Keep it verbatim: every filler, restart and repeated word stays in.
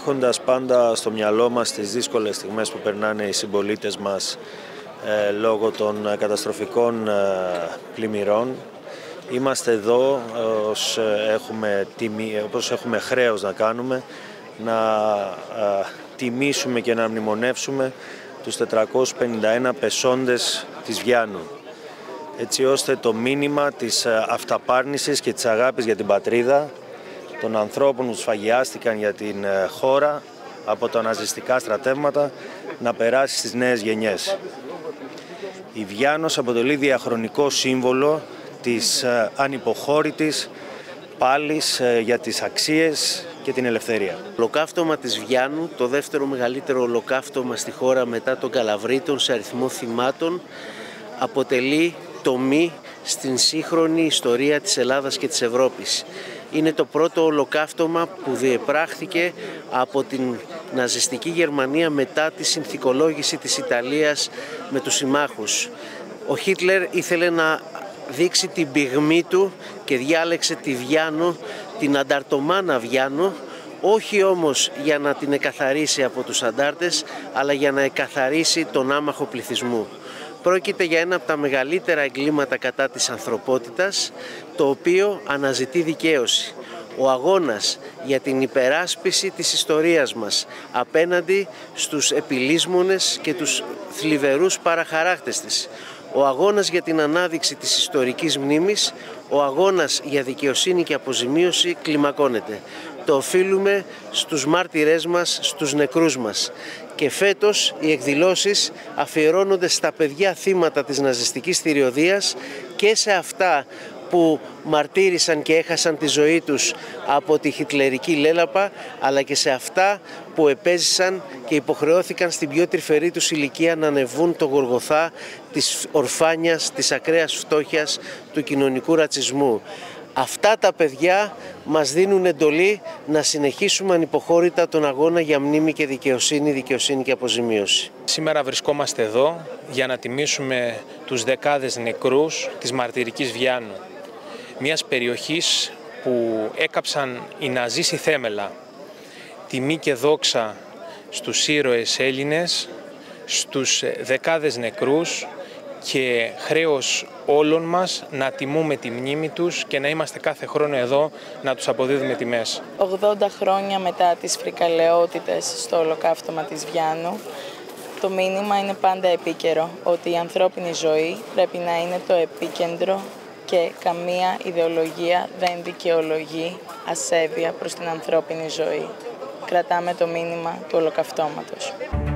έχοντας πάντα στο μυαλό μας τις δύσκολες στιγμές που περνάνε οι συμπολίτες μας ε, λόγω των καταστροφικών ε, πλημμυρών. Είμαστε εδώ ως έχουμε, τιμή, όπως έχουμε χρέος να κάνουμε, να ε, τιμήσουμε και να μνημονεύσουμε τους τετρακόσιους πενήντα ένα πεσόντες της Βιάννου, έτσι ώστε το μήνυμα της αυταπάρνησης και της αγάπης για την πατρίδα, των ανθρώπων που σφαγιάστηκαν για την χώρα από τα ναζιστικά στρατεύματα, να περάσει στις νέες γενιές. Η Βιάννος αποτελεί διαχρονικό σύμβολο της ανυποχώρητης πάλης για τις αξίες και την ελευθερία. Το ολοκαύτωμα της Βιάννου, το δεύτερο μεγαλύτερο ολοκαύτωμα στη χώρα μετά τον Καλαβρίτων σε αριθμό θυμάτων, αποτελεί τομή στην σύγχρονη ιστορία της Ελλάδας και της Ευρώπης. Είναι το πρώτο ολοκαύτωμα που διεπράχθηκε από την ναζιστική Γερμανία μετά τη συνθηκολόγηση της Ιταλίας με τους συμμάχους. Ο Χίτλερ ήθελε να δείξει την πυγμή του και διάλεξε τη Βιάννο, την ανταρτομάνα Βιάννο, όχι όμως για να την εκαθαρίσει από τους αντάρτες, αλλά για να εκαθαρίσει τον άμαχο πληθυσμό. Πρόκειται για ένα από τα μεγαλύτερα εγκλήματα κατά της ανθρωπότητας, το οποίο αναζητεί δικαίωση. Ο αγώνας για την υπεράσπιση της ιστορίας μας απέναντι στους επιλύσμονες και τους θλιβερούς παραχαράκτες της. Ο αγώνας για την ανάδειξη της ιστορικής μνήμης, ο αγώνας για δικαιοσύνη και αποζημίωση κλιμακώνεται. Το οφείλουμε στους μάρτυρές μας, στους νεκρούς μας. Και φέτος οι εκδηλώσεις αφιερώνονται στα παιδιά θύματα της ναζιστικής θηριωδίας και σε αυτά που μαρτύρησαν και έχασαν τη ζωή τους από τη χιτλερική λέλαπα, αλλά και σε αυτά που επέζησαν και υποχρεώθηκαν στην πιο τρυφερή τους ηλικία να ανεβούν το γοργοθά της ορφάνιας, της ακραίας φτώχειας, του κοινωνικού ρατσισμού. Αυτά τα παιδιά μας δίνουν εντολή να συνεχίσουμε ανυποχώρητα τον αγώνα για μνήμη και δικαιοσύνη, δικαιοσύνη και αποζημίωση. Σήμερα βρισκόμαστε εδώ για να τιμήσουμε τους δεκάδες νεκρούς της μαρτυρικής Βιάννου, μιας περιοχής που έκαψαν οι Ναζί στη θέμελα. Τιμή και δόξα στους ήρωες Έλληνες, στους δεκάδες νεκρούς, και χρέος όλων μας να τιμούμε τη μνήμη τους και να είμαστε κάθε χρόνο εδώ να τους αποδίδουμε τιμές. ογδόντα χρόνια μετά τις φρικαλαιότητες στο ολοκαύτωμα της Βιάννου, το μήνυμα είναι πάντα επίκαιρο, ότι η ανθρώπινη ζωή πρέπει να είναι το επίκεντρο και καμία ιδεολογία δεν δικαιολογεί ασέβεια προς την ανθρώπινη ζωή. Κρατάμε το μήνυμα του ολοκαυτώματος.